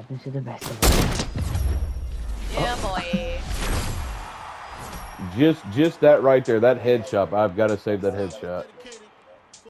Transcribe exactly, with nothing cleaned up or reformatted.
happens to the best of us. Yeah, boy. Just, just that right there, that headshot. I've got to save that headshot.